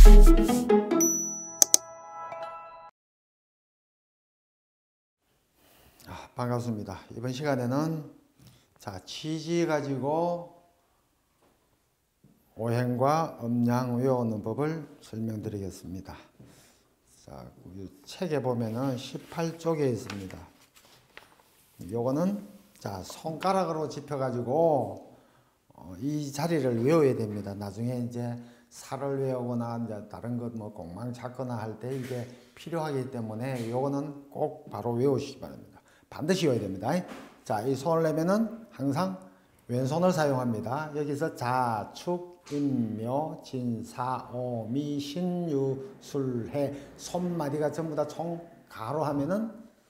반갑습니다. 이번 시간에는 취지 가지고 오행과 음양 외우는 법을 설명드리겠습니다. 책에 보면은 18쪽에 있습니다. 요거는 손가락으로 짚어 가지고 이 자리를 외워야 됩니다. 나중에 이제 살을 외우거나 이제 다른 것 뭐 공망 찾거나 할 때 이게 필요하기 때문에 요거는 꼭 바로 외우시기 바랍니다. 반드시 외워야 됩니다. 이 손을 내면은 항상 왼손을 사용합니다. 여기서 자, 축, 인묘, 진, 사, 오, 미, 신, 유, 술, 해 손마디가 전부 다 총 가로 하면은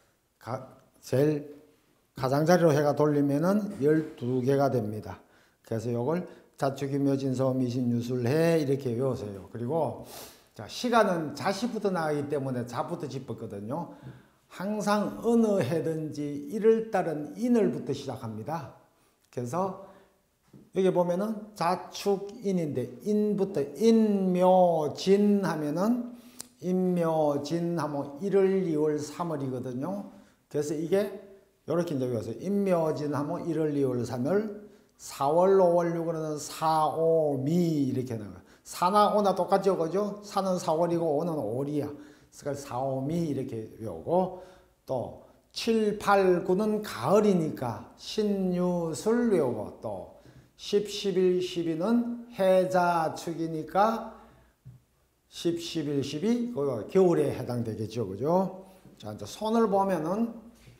제일 가장자리로 해가 돌리면은 12개가 됩니다. 그래서 요걸 자축인묘, 진서, 미, 신, 유, 술, 해 이렇게 외우세요. 그리고 시간은 자시부터 나가기 때문에 자부터 짚었거든요. 항상 어느 해든지 일을 따른 인을부터 시작합니다. 그래서 여기 보면은 자축인인데 인부터 인묘진 하면은 인묘진 하면 1월, 2월, 3월이거든요. 그래서 이게 이렇게 이제 외워서 인묘진 하면 1월, 2월, 3월 4월, 5월, 6월은 4, 5, 미 이렇게 나와요. 4나 5나 똑같죠, 그죠? 4는 4월이고 5는 5월이야. 그래서 4, 5, 미 이렇게 외우고 또 7, 8, 9는 가을이니까 신유술 외우고 또 10, 11, 12는 해자축이니까 10, 11, 12 그거 겨울에 해당되겠죠, 그죠? 자, 이제 손을 보면은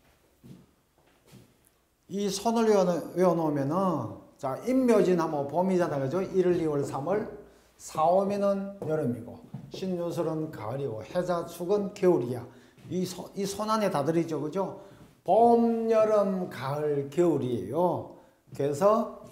이 손을 외워놓으면은 인묘진 하면 봄이잖아요, 그죠? 1월, 2월, 3월 4, 5미는 여름이고 신유술은 가을이고 해자축은 겨울이야. 이 손 안에 다 들어있죠, 그죠? 봄, 여름, 가을, 겨울이에요. 그래서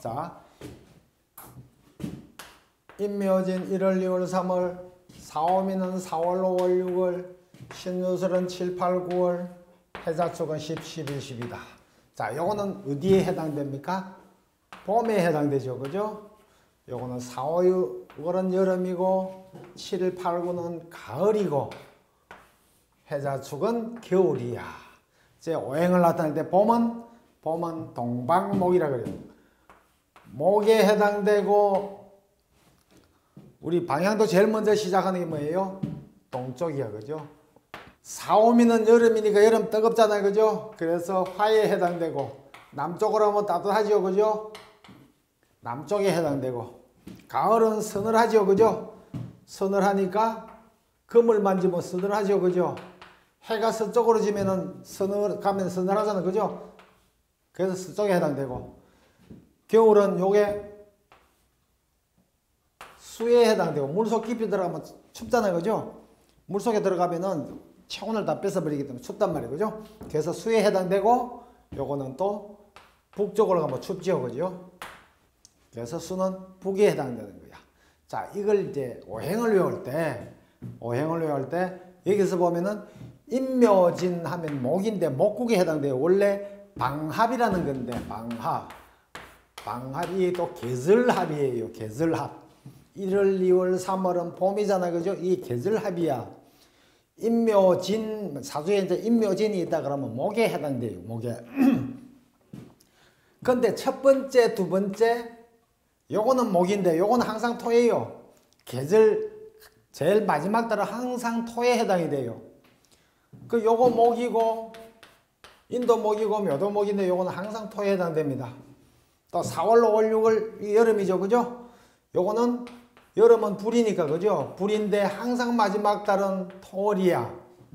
인묘진 1월, 2월, 3월 4, 5미는 4월, 5월, 6월 신유술은 7, 8, 9월 해자축은 10, 11, 12다. 요거는 어디에 해당됩니까? 봄에 해당되죠, 그죠? 요거는 4, 5, 6월은 여름이고 7, 8, 9는 가을이고 해자축은 겨울이야. 이제 오행을 나타낼 때 봄은 동방목이라 그래요. 목에 해당되고 우리 방향도 제일 먼저 시작하는 게 뭐예요? 동쪽이야, 그죠? 4, 5미는 여름이니까 여름 뜨겁잖아요, 그죠? 그래서 화에 해당되고 남쪽으로 하면 따뜻하죠, 그죠? 남쪽에 해당되고 가을은 서늘하죠, 그죠? 서늘하니까 금을 만지면 서늘하죠, 그죠? 해가 서쪽으로 지면은 가면 서늘하잖아요, 그죠? 그래서 서쪽에 해당되고 겨울은 요게 수에 해당되고 물속 깊이 들어가면 춥잖아요, 그죠? 물속에 들어가면은 체온을 다 뺏어버리기 때문에 춥단 말이에요, 그죠? 그래서 수에 해당되고 요거는 또 북쪽으로 가면 춥죠, 그죠? 그래서 수는 북에 해당되는 거야. 이걸 이제 오행을 외울 때 여기서 보면은 인묘진 하면 목인데 목국에 해당돼요. 원래 방합이라는 건데 방합이 또 계절합이에요. 계절합. 1월, 2월, 3월은 봄이잖아, 그죠? 이 계절합이야. 인묘진 사주에 이제 인묘진이 있다 그러면 목에 해당돼요. 목에. 근데 첫 번째, 두 번째 요거는 목인데 요거는 항상 토예요. 계절 제일 마지막 달은 항상 토에 해당이 돼요. 요거 목이고 인도 목이고 묘도 목인데 요거는 항상 토에 해당됩니다. 또 4월, 5월, 6월 여름이죠, 그죠? 요거는 여름은 불이니까, 그죠? 불인데 항상 마지막 달은 토월이야.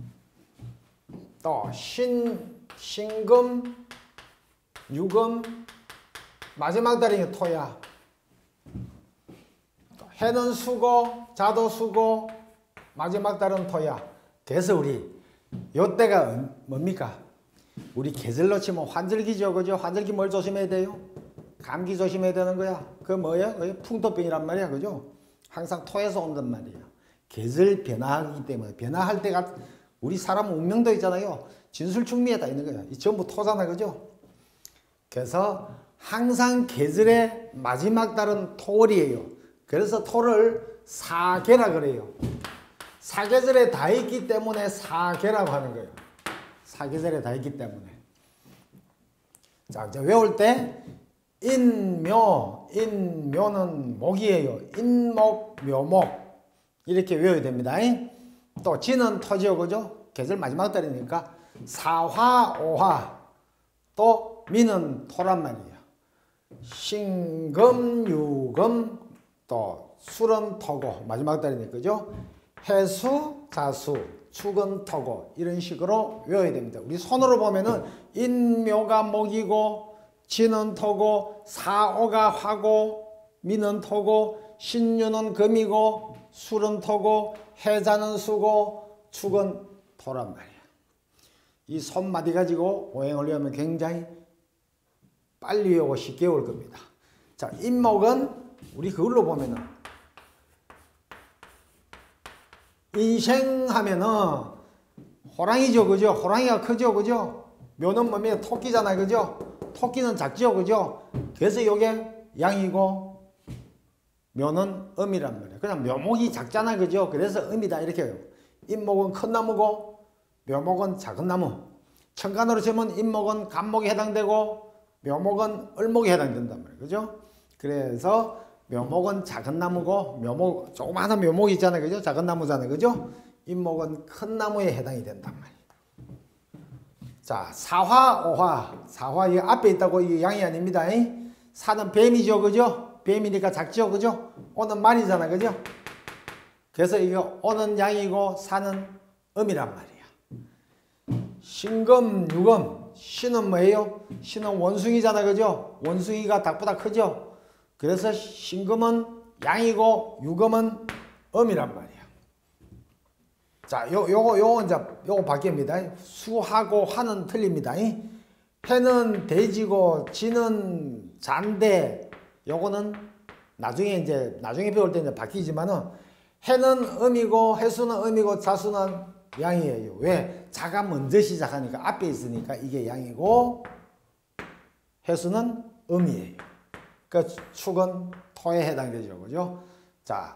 또 신금, 유금 마지막 달이 토야. 해는 수고, 자도 수고, 마지막 달은 토야. 그래서 우리 요때가 뭡니까? 우리 계절로 치면 환절기죠, 그죠? 환절기 뭘 조심해야 돼요? 감기 조심해야 되는 거야. 그 뭐야? 풍토병이란 말이야, 그죠? 항상 토에서 온단 말이야. 계절 변화하기 때문에 변화할 때가 우리 사람 운명도 있잖아요. 진술충미에 다 있는 거야. 이 전부 토잖아, 그죠? 그래서 항상 계절의 마지막 달은 토월이에요. 그래서 토를 사계라 그래요. 사계절에 다 있기 때문에 사계라고 하는 거예요. 사계절에 다 있기 때문에. 자, 이제 외울 때 인묘, 인묘는 목이에요. 인목, 묘목 이렇게 외워야 됩니다. 또 지는 토지요, 그죠? 계절 마지막 달이니까 사화, 오화, 또 미는 토란 말이에요. 신금, 유금, 또 술은 토고 마지막 달이니까, 그죠? 해수, 자수, 축은 토고 이런 식으로 외워야 됩니다. 우리 손으로 보면은 인묘가 목이고 지는 토고 사오가 화고 미는 토고 신유는 금이고 술은 토고 해자는 수고 축은 토란 말이야. 이 손마디 가지고 오행을 외우면 굉장히 빨리 외우고 쉽게 외울 겁니다. 자, 인목은 우리 그걸로 보면은 인생하면은 호랑이죠, 그죠? 호랑이가 크죠, 그죠? 묘는 뭡니까? 토끼잖아요, 그죠? 토끼는 작죠, 그죠? 그래서 이게 양이고 묘는 음이란 말이에요. 그냥 묘목이 작잖아요, 그죠? 그래서 음이다 이렇게 해요. 인목은 큰 나무고 묘목은 작은 나무. 천간으로 치면 인목은 간목에 해당되고 묘목은 을목에 해당된단 말이에요, 그죠? 그래서 묘목은 작은 나무고 묘목 조그마한 묘목이 있잖아요, 그죠? 작은 나무잖아요, 그죠? 인목은 큰 나무에 해당이 된단 말이에요. 자, 사화, 오화. 사화 이 앞에 있다고 이 양이 아닙니다. 사는 뱀이죠, 그죠? 뱀이니까 작죠, 그죠? 오는 말이잖아, 그죠? 그래서 이거 오는 양이고 사는 음이란 말이야. 신금, 유금. 신은 뭐예요? 신은 원숭이잖아, 그죠? 원숭이가 닭보다 크죠? 그래서 신금은 양이고 유금은 음이란 말이야. 자, 요거 이제 요거 바뀝니다. 수하고 화는 틀립니다. 해는 돼지고 지는 잔데 요거는 나중에 배울 때 이제 바뀌지만은 해는 음이고 해수는 음이고 자수는 양이에요. 왜? 자가 먼저 시작하니까 앞에 있으니까 이게 양이고 해수는 음이에요. 그러니까 축은 토에 해당되죠, 그죠? 자,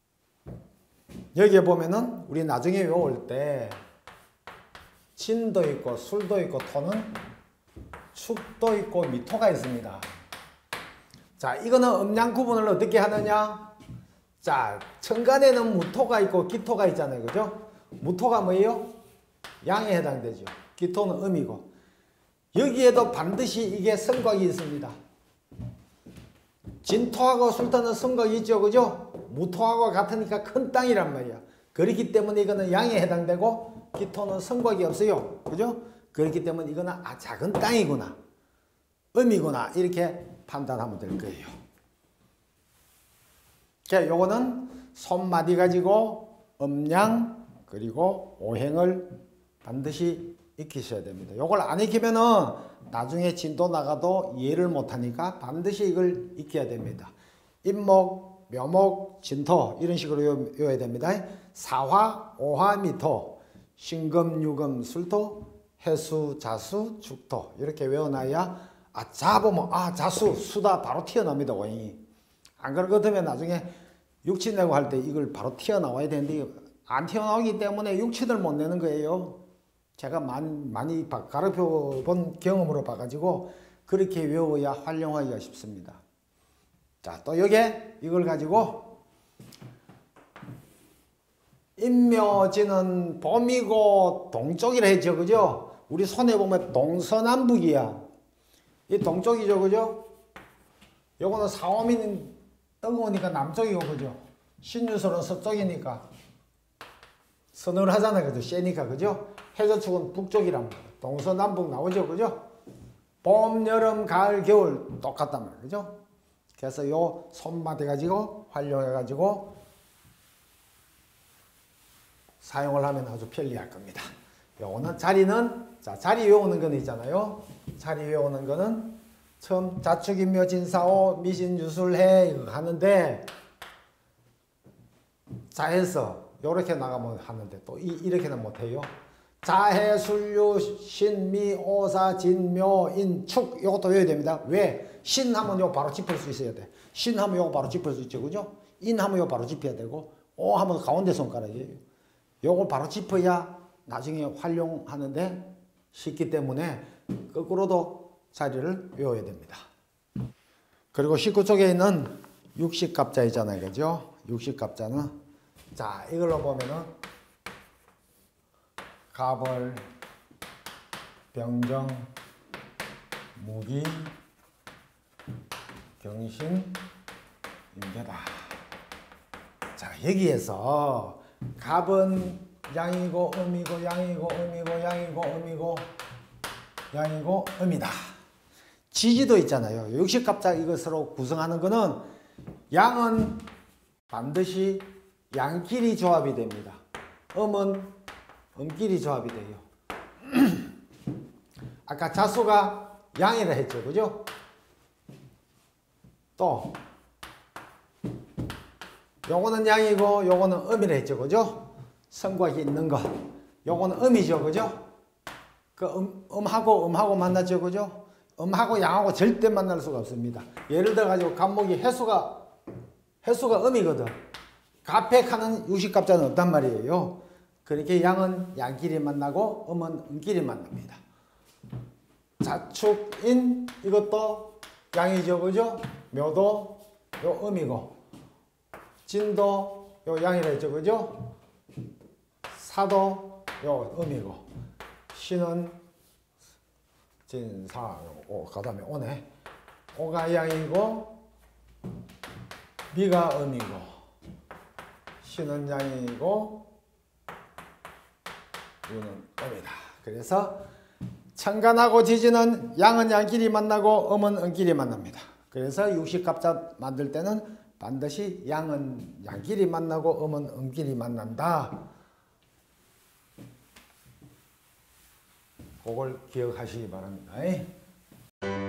여기에 보면은 우리 나중에 외울 때 진도 있고 술도 있고 토는 축도 있고 미토가 있습니다. 자, 이거는 음양 구분을 어떻게 하느냐? 자, 천간에는 무토가 있고 기토가 있잖아요, 그죠? 무토가 뭐예요? 양에 해당되죠. 기토는 음이고. 여기에도 반드시 이게 성곽이 있습니다. 진토하고 술토는 성곽이 있죠, 그죠? 무토하고 같으니까 큰 땅이란 말이야. 그렇기 때문에 이거는 양에 해당되고 기토는 성곽이 없어요, 그죠? 그렇기 때문에 이거는 작은 땅이구나, 음이구나 이렇게 판단하면 될 거예요. 자, 요거는 손마디 가지고 음양 그리고 오행을 반드시 익히셔야 됩니다. 요걸 안 익히면은 나중에 진도 나가도 이해를 못하니까 반드시 이걸 익혀야 됩니다. 인목, 묘목, 진토 이런 식으로 외워야 됩니다. 사화, 오화, 미토, 신금, 유금, 술토, 해수, 자수, 축토 이렇게 외워놔야 자 보면 자수, 수다 바로 튀어나옵니다. 오행이. 안 그럴 것 같으면 나중에 육치 내고 할 때 이걸 바로 튀어나와야 되는데 안 튀어나오기 때문에 육치를 못 내는 거예요. 제가 많이 가르쳐 본 경험으로 봐가지고 그렇게 외워야 활용하기가 쉽습니다. 자, 또 여기에 이걸 가지고 인묘지는 봄이고 동쪽이라 했죠, 그죠? 우리 손에 보면 동서남북이야. 이 동쪽이죠, 그죠? 요거는 사오미는 뜨거우니까 남쪽이고, 그죠? 신유설은 서쪽이니까 서늘하잖아요, 그죠? 세니까, 그죠? 해저축은 북쪽이란 말이에요. 동서남북 나오죠, 그죠? 봄, 여름, 가을, 겨울 똑같단 말이에요, 그죠? 그래서 요 손맛 해가지고 활용해가지고 사용을 하면 아주 편리할 겁니다. 요거는 자리 외우는 거는 있잖아요. 자리 외우는 거는 처음 자축인묘 진사오 미신유술해 이거 하는데 자해서 요렇게 나가면 하는데 또 이렇게는 못해요. 자해, 술유, 신미, 오사, 진묘, 인축 요것도 외워야 됩니다. 왜? 신하면 요거 바로 짚을 수 있어야 돼. 신하면 요거 바로 짚을 수 있죠, 그죠? 인 하면 요 바로 짚어야 되고 오 하면 가운데 손가락이에요. 요걸 바로 짚어야 나중에 활용하는데 쉽기 때문에 거꾸로도 자리를 외워야 됩니다. 그리고 19쪽에 있는 육식갑자 있잖아요. 그죠? 육식갑자는 자 이걸로 보면은 갑을, 병정, 무기, 경신, 임계다. 자 여기에서 갑은 양이고 음이고 양이고 음이고 양이고 음이고 양이고 음이다. 지지도 있잖아요. 육식갑자 이것으로 구성하는 거는 양은 반드시 양끼리 조합이 됩니다. 음은 음끼리 조합이 돼요. 아까 자수가 양이라 했죠. 그죠? 또 요거는 양이고 요거는 음이라 했죠. 그죠? 성곽이 있는 거 요거는 음이죠. 그죠? 그 음하고 만났죠. 그죠? 음하고 양하고 절대 만날 수가 없습니다. 예를 들어 가지고 갑목이 해수가 음이거든. 갑백하는 육식갑자는 없단 말이에요. 그렇게 양은 양끼리 만나고 음은 음끼리 만납니다. 자축인 이것도 양이죠. 그죠? 묘도 요 음이고 진도 요 양이라 했죠. 그죠? 사도 요 음이고 신은 진사 오 그다음에 오네. 오가 양이고 미가 음이고 신은 양이고 유는 음이다. 그래서 천간하고 지지는 양은 양끼리 만나고 음은 음끼리 만납니다. 그래서 육식갑자 만들 때는 반드시 양은 양끼리 만나고 음은 음끼리 만난다. 그걸 기억하시기 바랍니다.